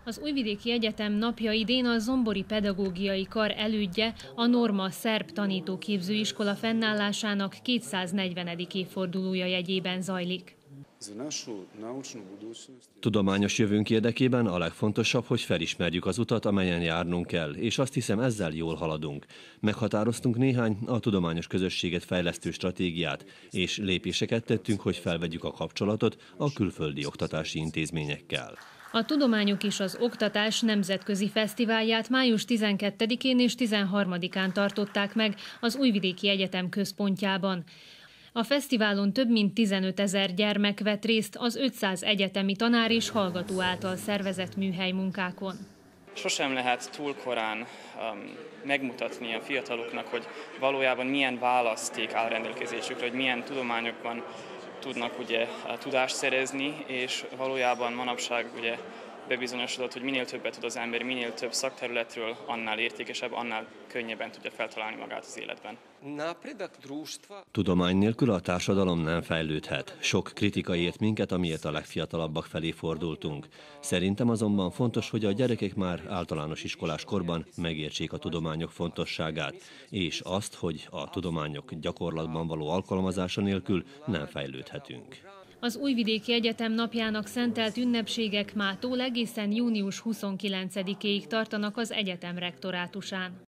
Az Újvidéki Egyetem napja idén a Zombori Pedagógiai Kar elődje, a Norma Szerb Tanítóképzőiskola fennállásának 240. évfordulója jegyében zajlik. Tudományos jövőnk érdekében a legfontosabb, hogy felismerjük az utat, amelyen járnunk kell, és azt hiszem, ezzel jól haladunk. Meghatároztunk néhány a tudományos közösséget fejlesztő stratégiát, és lépéseket tettünk, hogy felvegyük a kapcsolatot a külföldi oktatási intézményekkel. A Tudományok és az Oktatás nemzetközi fesztiválját május 12-én és 13-án tartották meg az Újvidéki Egyetem központjában. A fesztiválon több mint 15 000 gyermek vett részt az 500 egyetemi tanár és hallgató által szervezett műhelymunkákon. Sosem lehet túl korán megmutatni a fiataloknak, hogy valójában milyen választék áll rendelkezésükre, hogy milyen tudományokban tudnak tudást szerezni, és valójában manapság bebizonyosodott, hogy minél többet tud az ember, minél több szakterületről, annál értékesebb, annál könnyebben tudja feltalálni magát az életben. Tudomány nélkül a társadalom nem fejlődhet. Sok kritika ért minket, amiért a legfiatalabbak felé fordultunk. Szerintem azonban fontos, hogy a gyerekek már általános iskolás korban megértsék a tudományok fontosságát, és azt, hogy a tudományok gyakorlatban való alkalmazása nélkül nem fejlődhetünk. Az Újvidéki Egyetem napjának szentelt ünnepségek mától egészen június 29-éig tartanak az egyetem rektorátusán.